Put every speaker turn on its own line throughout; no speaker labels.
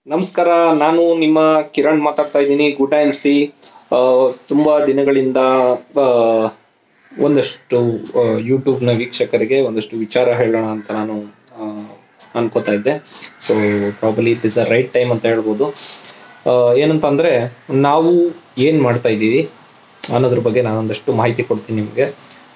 ನಮಸ್ಕಾರ, ನಾನು ನಿಮ್ಮ ಕಿರಣ್ ಮಾತಾಡ್ತಾ ಇದ್ದೀನಿ. Good IMC. ತುಂಬ ದಿನಗಳಿಂದ ಒಂದಷ್ಟು ಯೂಟ್ಯೂಬ್ನ ವೀಕ್ಷಕರಿಗೆ ಒಂದಷ್ಟು ವಿಚಾರ ಹೇಳೋಣ ಅಂತ ನಾನು ಅನ್ಕೋತಾ ಇದ್ದೆ. So probably it is a right time ಅಂತ ಹೇಳ್ಬೋದು. ಏನಂತ ಅಂದರೆ, ನಾವು ಏನು ಮಾಡ್ತಾ ಇದ್ದೀವಿ ಅನ್ನೋದ್ರ ಬಗ್ಗೆ ನಾನು ಒಂದಷ್ಟು ಮಾಹಿತಿ ಕೊಡ್ತೀನಿ ನಿಮಗೆ.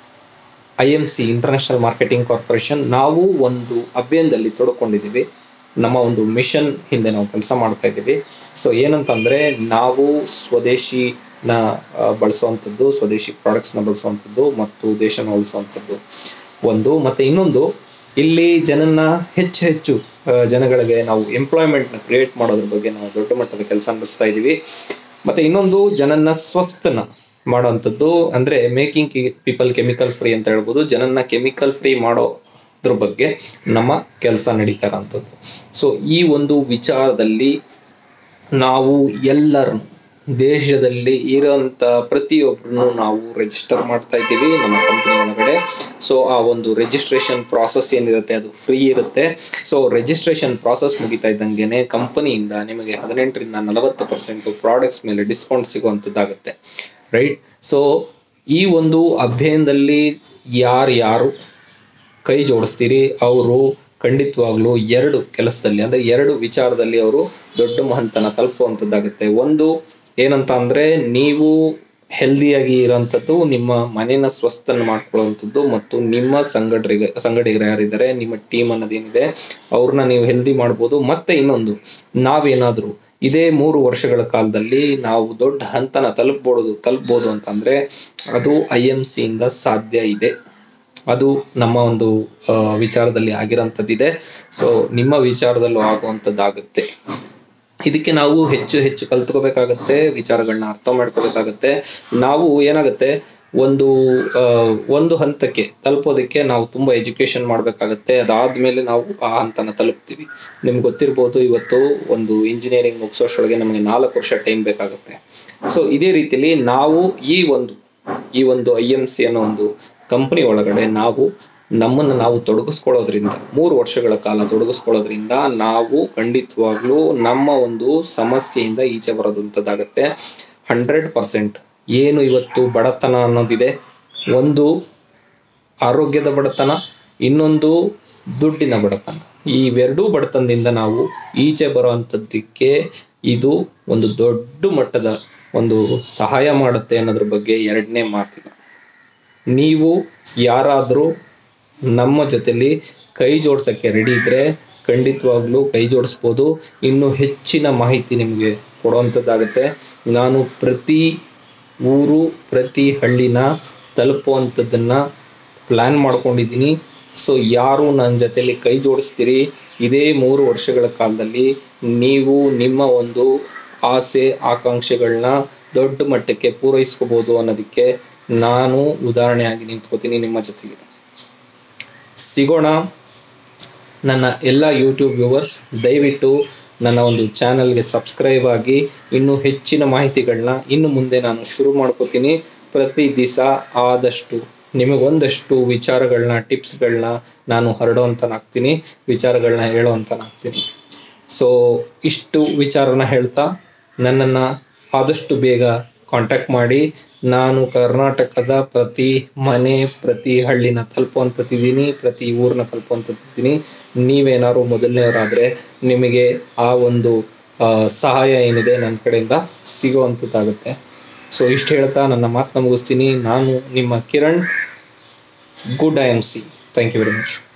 IMC ಇಂಟರ್ನ್ಯಾಷನಲ್ ಮಾರ್ಕೆಟಿಂಗ್ ಕಾರ್ಪೊರೇಷನ್, ನಾವು ಒಂದು ಅಭಿಯಾನದಲ್ಲಿ ತೊಡ್ಕೊಂಡಿದ್ದೀವಿ. ನಮ್ಮ ಒಂದು ಮಿಷನ್ ಹಿಂದೆ ನಾವು ಕೆಲಸ ಮಾಡ್ತಾ ಇದ್ದೀವಿ. ಸೊ ಏನಂತಂದರೆ, ನಾವು ಸ್ವದೇಶಿನ ಬಳಸುವಂಥದ್ದು, ಸ್ವದೇಶಿ ಪ್ರಾಡಕ್ಟ್ಸ್ನ ಬಳಸುವಂಥದ್ದು ಮತ್ತು ದೇಶನ ಉಳಿಸುವಂಥದ್ದು ಒಂದು. ಮತ್ತು ಇನ್ನೊಂದು, ಇಲ್ಲಿ ಹೆಚ್ಚು ಜನಗಳಿಗೆ ನಾವು ಎಂಪ್ಲಾಯ್ಮೆಂಟ್ನ ಕ್ರಿಯೇಟ್ ಮಾಡೋದ್ರ ಬಗ್ಗೆ ನಾವು ದೊಡ್ಡ ಮಟ್ಟದ ಕೆಲಸ ನಡೆಸ್ತಾ ಇದ್ದೀವಿ. ಮತ್ತು ಇನ್ನೊಂದು, ಜನನ್ನ ಸ್ವಸ್ಥನ ಮಾಡೋವಂಥದ್ದು, ಅಂದರೆ ಮೇಕಿಂಗ್ ಪೀಪಲ್ ಕೆಮಿಕಲ್ ಫ್ರೀ ಅಂತ ಹೇಳ್ಬೋದು. ಜನನ್ನ ಕೆಮಿಕಲ್ ಫ್ರೀ ಮಾಡೋದ್ರ ಬಗ್ಗೆ ನಮ್ಮ ಕೆಲಸ ನಡೀತಾ ಇರೋಂಥದ್ದು. ಸೊ ಈ ಒಂದು ವಿಚಾರದಲ್ಲಿ ನಾವು ಎಲ್ಲರೂ ದೇಶದಲ್ಲಿ ಇರೋಂಥ ಪ್ರತಿಯೊಬ್ಬರನ್ನು ನಾವು ರಿಜಿಸ್ಟರ್ ಮಾಡ್ತಾ ಇದ್ದೀವಿ ನಮ್ಮ ಕಂಪ್ನಿ ಒಳಗಡೆ. ಸೊ ಆ ಒಂದು ರಿಜಿಸ್ಟ್ರೇಷನ್ ಪ್ರಾಸೆಸ್ ಏನಿರುತ್ತೆ ಅದು ಫ್ರೀ ಇರುತ್ತೆ. ಸೊ ರಿಜಿಸ್ಟ್ರೇಷನ್ ಪ್ರಾಸೆಸ್ ಮುಗಿತಾ ಇದ್ದಂಗೆ ಕಂಪನಿಯಿಂದ ನಿಮಗೆ 18ರಿಂದ 40% ಪ್ರಾಡಕ್ಟ್ಸ್ ಮೇಲೆ ಡಿಸ್ಕೌಂಟ್ ಸಿಗುವಂಥದ್ದಾಗುತ್ತೆ, ರೈಟ್? ಸೊ ಈ ಒಂದು ಅಭಿಯಾನದಲ್ಲಿ ಯಾರು ಕೈ ಜೋಡಿಸ್ತೀರಿ ಅವರು ಖಂಡಿತವಾಗ್ಲೂ ಎರಡು ಕೆಲಸದಲ್ಲಿ, ಅಂದರೆ ಎರಡು ವಿಚಾರದಲ್ಲಿ ಅವರು ದೊಡ್ಡ ಮಹಂತನ ತಲುಪುವಂಥದ್ದಾಗುತ್ತೆ. ಒಂದು ಏನಂತ ಅಂದರೆ, ನೀವು ಹೆಲ್ದಿಯಾಗಿ ಇರೋಂಥದ್ದು, ನಿಮ್ಮ ಮನೇನ ಸ್ವಸ್ಥನ ಮಾಡ್ಕೊಳ್ಳುವಂಥದ್ದು, ಮತ್ತು ನಿಮ್ಮ ಸಂಗಡಿಗರು ಯಾರಿದ್ದಾರೆ, ನಿಮ್ಮ ಟೀಮ್ ಅನ್ನೋದೇನಿದೆ ಅವ್ರನ್ನ ನೀವು ಹೆಲ್ದಿ ಮಾಡ್ಬೋದು. ಮತ್ತು ಇನ್ನೊಂದು, ನಾವೇನಾದರೂ ಇದೇ 3 ವರ್ಷಗಳ ಕಾಲದಲ್ಲಿ ನಾವು ದೊಡ್ಡ ಹಂತನ ತಲುಪ್ಬೋದು ಅಂತಂದರೆ ಅದು IMCಯಿಂದ ಸಾಧ್ಯ ಇದೆ. ಅದು ನಮ್ಮ ಒಂದು ವಿಚಾರದಲ್ಲಿ ಆಗಿರೋಂಥದ್ದಿದೆ. ಸೊ ನಿಮ್ಮ ವಿಚಾರದಲ್ಲೂ ಆಗುವಂಥದ್ದಾಗುತ್ತೆ. ಇದಕ್ಕೆ ನಾವು ಹೆಚ್ಚು ಕಲ್ತ್ಕೋಬೇಕಾಗತ್ತೆ, ವಿಚಾರಗಳನ್ನ ಅರ್ಥ ಮಾಡ್ಕೋಬೇಕಾಗತ್ತೆ. ನಾವು ಏನಾಗುತ್ತೆ, ಒಂದು ಹಂತಕ್ಕೆ ತಲುಪೋದಕ್ಕೆ ನಾವು ತುಂಬ ಎಜುಕೇಷನ್ ಮಾಡಬೇಕಾಗತ್ತೆ. ಅದಾದಮೇಲೆ ನಾವು ಆ ಹಂತನ ತಲುಪ್ತೀವಿ. ನಿಮ್ಗೆ ಗೊತ್ತಿರ್ಬೋದು, ಇವತ್ತು ಒಂದು ಇಂಜಿನಿಯರಿಂಗ್ ಮುಗಿಸೋಷ್ಟೊಳಗೆ ನಮಗೆ 4 ವರ್ಷ ಟೈಮ್ ಬೇಕಾಗುತ್ತೆ. ಸೊ ಇದೇ ರೀತಿಯಲ್ಲಿ ನಾವು ಈ ಒಂದು IMC ಅನ್ನೋ ಒಂದು ಕಂಪನಿ ಒಳಗಡೆ ನಮ್ಮನ್ನು ನಾವು ತೊಡಗಿಸ್ಕೊಳ್ಳೋದ್ರಿಂದ, 3 ವರ್ಷಗಳ ಕಾಲ ತೊಡಗಿಸ್ಕೊಳ್ಳೋದ್ರಿಂದ ನಾವು ಖಂಡಿತವಾಗ್ಲೂ ನಮ್ಮ ಒಂದು ಸಮಸ್ಯೆಯಿಂದ ಈಚೆ ಬರೋದಂಥದ್ದಾಗತ್ತೆ. 100% ಏನು ಇವತ್ತು ಬಡತನ ಅನ್ನೋದಿದೆ, ಒಂದು ಆರೋಗ್ಯದ ಬಡತನ, ಇನ್ನೊಂದು ದುಡ್ಡಿನ ಬಡತನ. ಇವೆರಡೂ ಬಡತನದಿಂದ ನಾವು ಈಚೆ ಬರೋವಂಥದ್ದಕ್ಕೆ ಇದು ಒಂದು ದೊಡ್ಡ ಮಟ್ಟದ ಒಂದು ಸಹಾಯ ಮಾಡುತ್ತೆ ಅನ್ನೋದ್ರ ಬಗ್ಗೆ ಎರಡನೇ ಮಾತಿಲ್ಲ. ನೀವು ಯಾರಾದರೂ ನಮ್ಮ ಜೊತೆಲಿ ಕೈ ಜೋಡ್ಸೋಕ್ಕೆ ರೆಡಿ ಇದ್ದರೆ ಖಂಡಿತವಾಗ್ಲೂ ಕೈ ಜೋಡಿಸ್ಬೋದು. ಇನ್ನೂ ಹೆಚ್ಚಿನ ಮಾಹಿತಿ ನಿಮಗೆ ಕೊಡುವಂಥದ್ದಾಗುತ್ತೆ. ನಾನು ಪ್ರತಿ ಊರು, ಪ್ರತಿ ಹಳ್ಳಿನ ತಲುಪುವಂಥದ್ದನ್ನು ಪ್ಲ್ಯಾನ್ ಮಾಡ್ಕೊಂಡಿದ್ದೀನಿ. ಸೊ ಯಾರು ನನ್ನ ಜೊತೆಲಿ ಕೈ ಜೋಡಿಸ್ತೀರಿ, ಇದೇ 3 ವರ್ಷಗಳ ಕಾಲದಲ್ಲಿ ನೀವು ನಿಮ್ಮ ಒಂದು ಆಸೆ ಆಕಾಂಕ್ಷೆಗಳನ್ನ ದೊಡ್ಡ ಮಟ್ಟಕ್ಕೆ ಪೂರೈಸ್ಕೋಬೋದು ಅನ್ನೋದಕ್ಕೆ ನಾನು ಉದಾಹರಣೆಯಾಗಿ ನಿಂತ್ಕೋತೀನಿ ನಿಮ್ಮ ಜೊತೆಗೆ. ಸಿಗೋಣ. ನನ್ನ ಎಲ್ಲ ಯೂಟ್ಯೂಬ್ ವ್ಯೂವರ್ಸ್, ದಯವಿಟ್ಟು ನನ್ನ ಒಂದು ಚಾನಲ್ಗೆ ಸಬ್ಸ್ಕ್ರೈಬ್ ಆಗಿ. ಇನ್ನೂ ಹೆಚ್ಚಿನ ಮಾಹಿತಿಗಳನ್ನ ಇನ್ನು ಮುಂದೆ ನಾನು ಶುರು ಮಾಡ್ಕೋತೀನಿ. ಪ್ರತಿ ದಿವಸ ಆದಷ್ಟು ನಿಮಗೊಂದಷ್ಟು ವಿಚಾರಗಳನ್ನ, ಟಿಪ್ಸ್ಗಳನ್ನ ನಾನು ಹರಡೋವಂತನಾಗ್ತೀನಿ, ವಿಚಾರಗಳನ್ನ ಹೇಳೋವಂತನಾಗ್ತೀನಿ. ಸೊ ಇಷ್ಟು ವಿಚಾರನ ಹೇಳ್ತಾ ನನ್ನನ್ನು ಆದಷ್ಟು ಬೇಗ ಕಾಂಟ್ಯಾಕ್ಟ್ ಮಾಡಿ. ನಾನು ಕರ್ನಾಟಕದ ಪ್ರತಿ ಮನೆ, ಪ್ರತಿ ಹಳ್ಳಿನ ತಲುಪುವಂಥದ್ದಿದ್ದೀನಿ, ಪ್ರತಿ ಊರನ್ನ ತಲುಪುವಂಥದ್ದಿದ್ದೀನಿ. ನೀವೇನಾದ್ರು ಮೊದಲನೇವರಾದರೆ ನಿಮಗೆ ಆ ಒಂದು ಸಹಾಯ ಏನಿದೆ ನನ್ನ ಕಡೆಯಿಂದ ಸಿಗೋವಂಥದ್ದಾಗುತ್ತೆ. ಸೊ ಇಷ್ಟು ಹೇಳ್ತಾ ನನ್ನ ಮಾತನ್ನ ಮುಗಿಸ್ತೀನಿ. ನಾನು ನಿಮ್ಮ Kiran. Good IMC. Thank you very much.